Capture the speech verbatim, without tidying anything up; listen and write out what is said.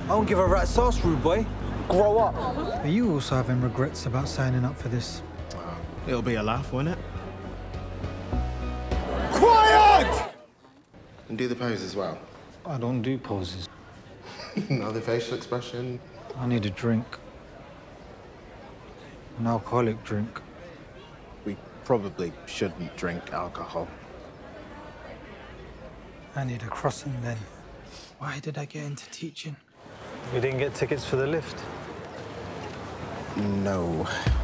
don't give a rat's ass, rude boy. Grow up. Are you also having regrets about signing up for this? It'll be a laugh, won't it? Quiet! And do the pose as well. I don't do poses. Another facial expression. I need a drink. An alcoholic drink. We probably shouldn't drink alcohol. I need a croissant then. Why did I get into teaching? We didn't get tickets for the lift. No.